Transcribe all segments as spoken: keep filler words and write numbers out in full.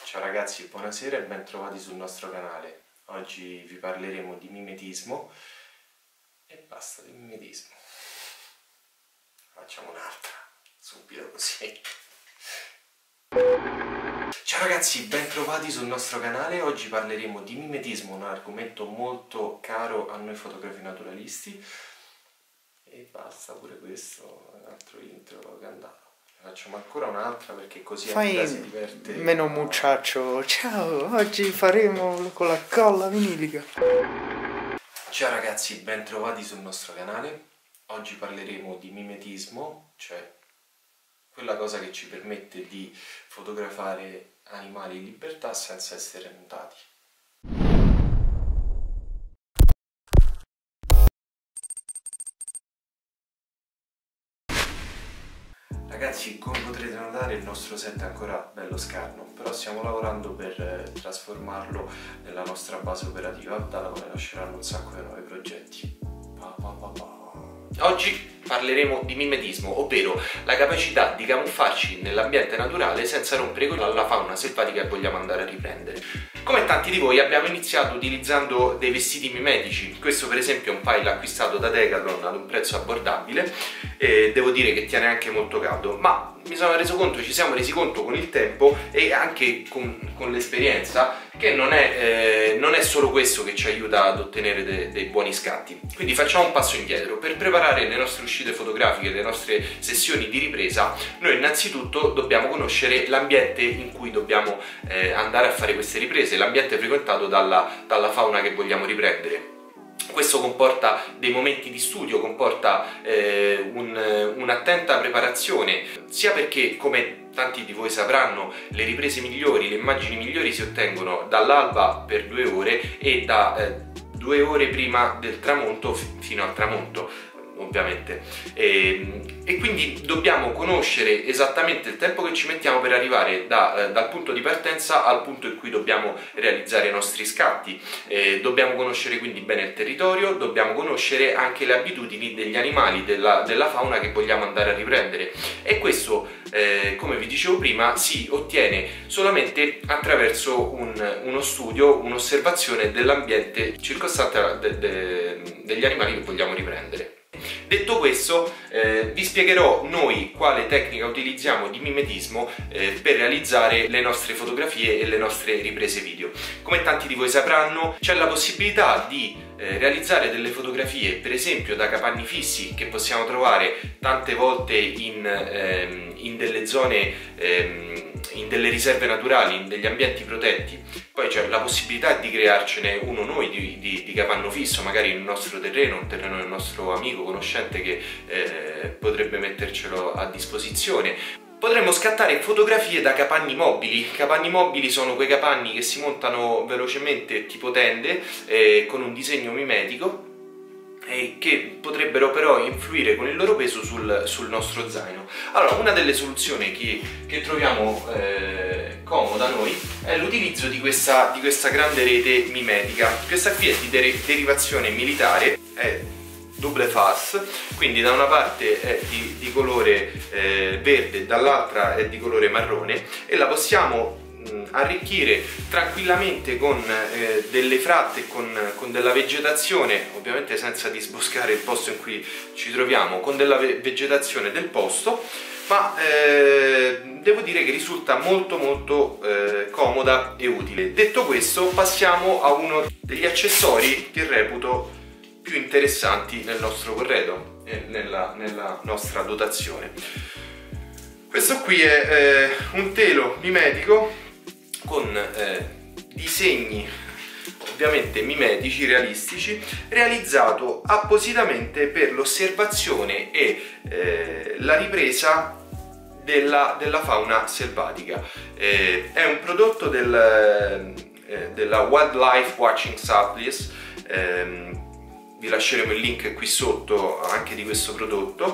Ciao ragazzi, buonasera e ben trovati sul nostro canale. Oggi vi parleremo di mimetismo e basta di mimetismo. Facciamo un'altra, subito così. Ciao ragazzi, ben trovati sul nostro canale. Oggi parleremo di mimetismo, un argomento molto caro a noi fotografi naturalisti. E basta pure questo, un altro intro cantato. Facciamo ancora un'altra perché così Fai si diverte. meno mucciaccio. Ciao, oggi faremo con la colla vinilica. Ciao ragazzi, ben trovati sul nostro canale. Oggi parleremo di mimetismo, cioè quella cosa che ci permette di fotografare animali in libertà senza essere notati. Ragazzi, come potrete notare il nostro set è ancora bello scarno, però stiamo lavorando per eh, trasformarlo nella nostra base operativa, dalla quale nasceranno un sacco di nuovi progetti. Pa, pa, pa, pa. Oggi parleremo di mimetismo, ovvero la capacità di camuffarci nell'ambiente naturale senza rompere con la fauna selvatica che vogliamo andare a riprendere. Come tanti di voi abbiamo iniziato utilizzando dei vestiti mimetici. Questo per esempio è un pile acquistato da Decathlon ad un prezzo abbordabile e devo dire che tiene anche molto caldo, ma mi sono reso conto, ci siamo resi conto con il tempo e anche con, con l'esperienza che non è, eh, non è solo questo che ci aiuta ad ottenere de, dei buoni scatti. Quindi facciamo un passo indietro. Per preparare le nostre uscite fotografiche, le nostre sessioni di ripresa, noi innanzitutto dobbiamo conoscere l'ambiente in cui dobbiamo eh, andare a fare queste riprese, l'ambiente frequentato dalla, dalla fauna che vogliamo riprendere. Questo comporta dei momenti di studio, comporta eh, un, un'attenta preparazione, sia perché, come tanti di voi sapranno, le riprese migliori, le immagini migliori si ottengono dall'alba per due ore e da eh, due ore prima del tramonto fino al tramonto, ovviamente. E, e quindi dobbiamo conoscere esattamente il tempo che ci mettiamo per arrivare da, eh, dal punto di partenza al punto in cui dobbiamo realizzare i nostri scatti. Eh, dobbiamo conoscere quindi bene il territorio, dobbiamo conoscere anche le abitudini degli animali, della, della fauna che vogliamo andare a riprendere, e questo, eh, come vi dicevo prima, si ottiene solamente attraverso un, uno studio, un'osservazione dell'ambiente circostante de, de, degli animali che vogliamo riprendere. Detto questo, eh, vi spiegherò noi quale tecnica utilizziamo di mimetismo eh, per realizzare le nostre fotografie e le nostre riprese video. Come tanti di voi sapranno, c'è la possibilità di eh, realizzare delle fotografie, per esempio da capanni fissi, che possiamo trovare tante volte in, ehm, in delle zone, ehm, in delle riserve naturali, in degli ambienti protetti. Poi c'è la possibilità di crearcene uno noi di, di, di capanno fisso, magari nel nostro terreno, un terreno del nostro amico, conoscente che eh, potrebbe mettercelo a disposizione. Potremmo scattare fotografie da capanni mobili. Capanni mobili sono quei capanni che si montano velocemente tipo tende, eh, con un disegno mimetico, e che potrebbero però influire con il loro peso sul, sul nostro zaino. Allora, una delle soluzioni che, che troviamo eh, comoda a noi è l'utilizzo di questa, di questa grande rete mimetica. Questa qui è di der derivazione militare, è double face, quindi da una parte è di, di colore eh, verde, dall'altra è di colore marrone, e la possiamo arricchire tranquillamente con eh, delle fratte, con, con della vegetazione, ovviamente senza disboscare il posto in cui ci troviamo, con della ve vegetazione del posto, ma eh, devo dire che risulta molto molto eh, comoda e utile. Detto questo, passiamo a uno degli accessori che reputo più interessanti nel nostro corredo e nella, nella nostra dotazione. Questo qui è eh, un telo mimetico con eh, disegni ovviamente mimetici, realistici, realizzato appositamente per l'osservazione e eh, la ripresa della, della fauna selvatica. Eh, è un prodotto del, eh, della Wildlife Watching Supplies. Eh, vi lasceremo il link qui sotto anche di questo prodotto.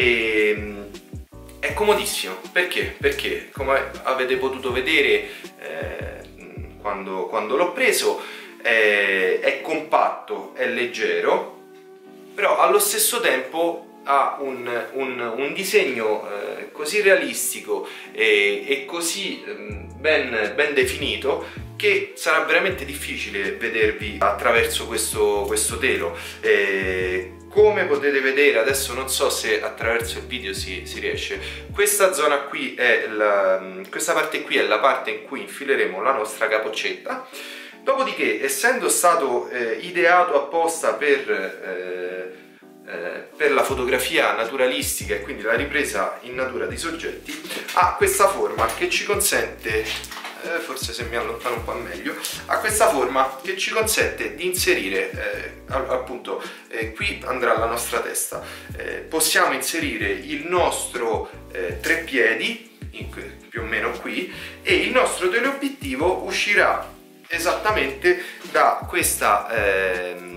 E è comodissimo. Perché? Perché, come avete potuto vedere eh, quando, quando l'ho preso, eh, è compatto, è leggero, però allo stesso tempo ha un, un, un disegno eh, così realistico e, e così eh, ben, ben definito che sarà veramente difficile vedervi attraverso questo, questo telo. Eh, come potete vedere, adesso non so se attraverso il video si, si riesce, questa zona qui è la, questa parte qui è la parte in cui infileremo la nostra capoccetta. Dopodiché, essendo stato eh, ideato apposta per eh, Eh, per la fotografia naturalistica e quindi la ripresa in natura di soggetti, ha questa forma che ci consente, eh, forse se mi allontano un po' meglio, ha questa forma che ci consente di inserire, eh, appunto, eh, qui andrà la nostra testa, eh, possiamo inserire il nostro eh, treppiedi, in, più o meno qui, e il nostro teleobiettivo uscirà esattamente da questa... Eh,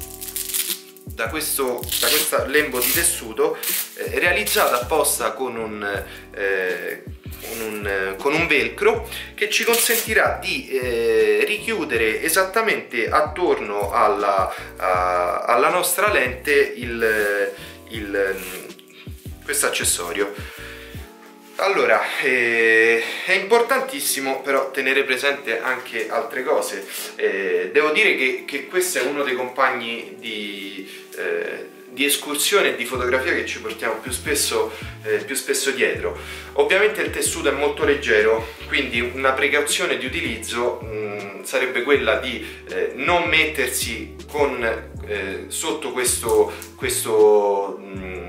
Da questo, da questa lembo di tessuto eh, realizzata apposta con un, eh, con, un, con un velcro che ci consentirà di eh, richiudere esattamente attorno alla, a, alla nostra lente il, il, questo accessorio. Allora, eh, è importantissimo però tenere presente anche altre cose. Eh, devo dire che, che questo è uno dei compagni di, eh, di escursione e di fotografia che ci portiamo più spesso, eh, più spesso dietro. Ovviamente il tessuto è molto leggero, quindi una precauzione di utilizzo mh, sarebbe quella di eh, non mettersi con, eh, sotto questo, questo mh,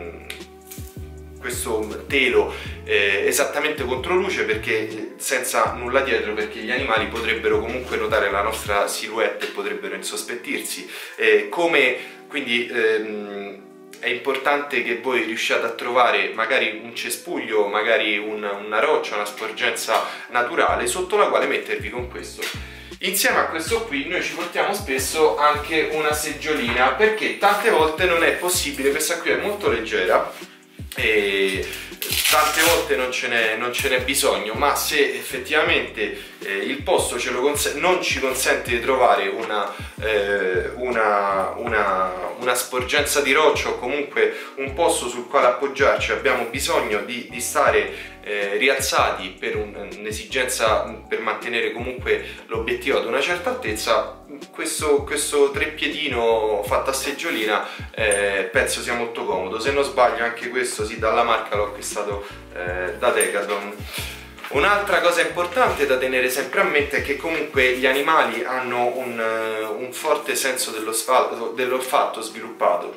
questo telo eh, esattamente contro luce, perché senza nulla dietro, perché gli animali potrebbero comunque notare la nostra silhouette e potrebbero insospettirsi. Eh, come quindi ehm, è importante che voi riusciate a trovare magari un cespuglio, magari una, una roccia, una sporgenza naturale sotto la quale mettervi con questo. Insieme a questo qui noi ci portiamo spesso anche una seggiolina, perché tante volte non è possibile, questa qui è molto leggera e tante volte non ce n'è non ce n'è bisogno, ma se effettivamente eh, il posto ce lo non ci consente di trovare una, eh, una, una, una sporgenza di roccia o comunque un posto sul quale appoggiarci, abbiamo bisogno di, di stare eh, rialzati per un'esigenza, per mantenere comunque l'obiettivo ad una certa altezza, questo, questo treppiedino fatto a seggiolina eh, penso sia molto comodo. Se non sbaglio anche questo, sì, dalla marca l'ho acquistato eh, da Decathlon. Un'altra cosa importante da tenere sempre a mente è che comunque gli animali hanno un, un forte senso dell'olfatto sviluppato,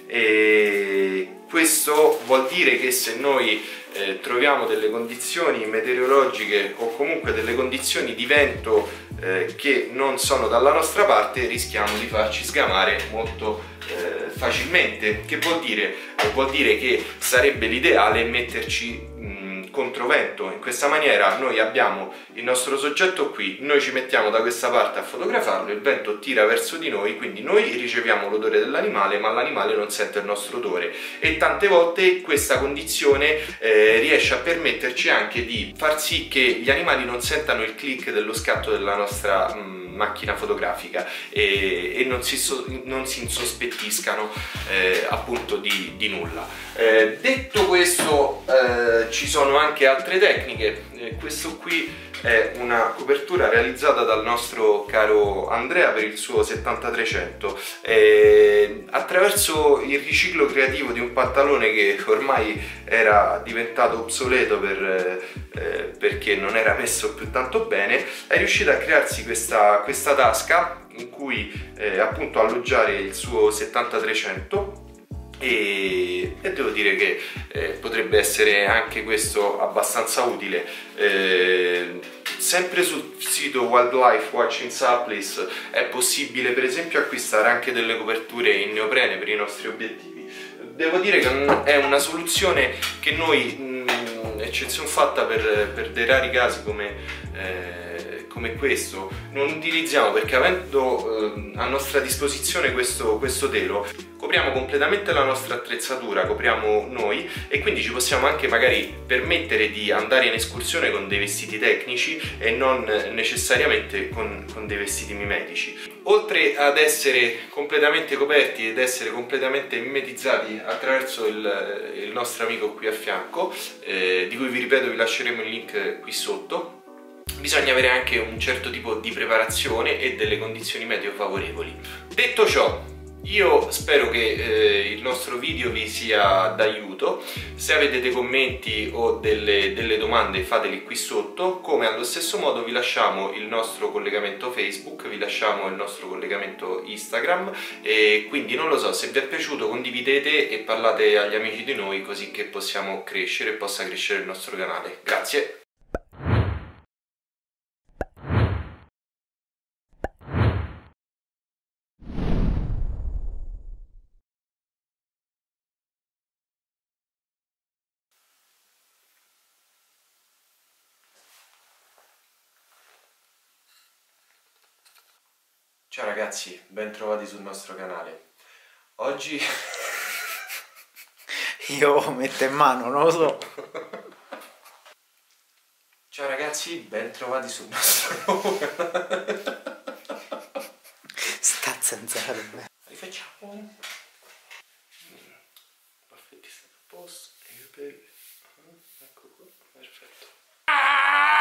e questo vuol dire che se noi eh, troviamo delle condizioni meteorologiche o comunque delle condizioni di vento eh, che non sono dalla nostra parte, rischiamo di farci sgamare molto eh, facilmente. Che vuol dire? Eh, vuol dire che sarebbe l'ideale metterci controvento. In questa maniera noi abbiamo il nostro soggetto qui, noi ci mettiamo da questa parte a fotografarlo, il vento tira verso di noi, quindi noi riceviamo l'odore dell'animale, ma l'animale non sente il nostro odore, e tante volte questa condizione eh, riesce a permetterci anche di far sì che gli animali non sentano il click dello scatto della nostra mh, macchina fotografica e, e non, si so, non si insospettiscano eh, appunto di, di nulla. Eh, detto questo, eh, ci sono anche altre tecniche. Eh, questo qui è una copertura realizzata dal nostro caro Andrea per il suo settanta trecento, eh, attraverso il riciclo creativo di un pantalone che ormai era diventato obsoleto per, eh, perché non era messo più tanto bene. È riuscita a crearsi questa, questa tasca in cui eh, appunto alloggiare il suo settanta trecento. E, e devo dire che eh, potrebbe essere anche questo abbastanza utile. Eh, sempre sul sito Wildlife Watching Supplies è possibile per esempio acquistare anche delle coperture in neoprene per i nostri obiettivi. Devo dire che è una soluzione che noi, mh, eccezione fatta per, per dei rari casi come eh, come questo, non utilizziamo, perché avendo eh, a nostra disposizione questo, questo telo, copriamo completamente la nostra attrezzatura, copriamo noi e quindi ci possiamo anche magari permettere di andare in escursione con dei vestiti tecnici e non necessariamente con, con dei vestiti mimetici. Oltre ad essere completamente coperti ed essere completamente mimetizzati attraverso il, il nostro amico qui a fianco, eh, di cui vi ripeto vi lasceremo il link qui sotto, bisogna avere anche un certo tipo di preparazione e delle condizioni meteo favorevoli. Detto ciò, io spero che eh, il nostro video vi sia d'aiuto. Se avete dei commenti o delle, delle domande fateli qui sotto, come allo stesso modo vi lasciamo il nostro collegamento Facebook, vi lasciamo il nostro collegamento Instagram e quindi non lo so, se vi è piaciuto condividete e parlate agli amici di noi così che possiamo crescere e possa crescere il nostro canale. Grazie! Ciao ragazzi, ben trovati sul nostro canale. Oggi... Io metto in mano, non lo so. Ciao ragazzi, ben trovati sul nostro canale. Sta zanzaro. Rifacciamo. Baffetti stanno a posto, i capelli. Ecco qua, perfetto.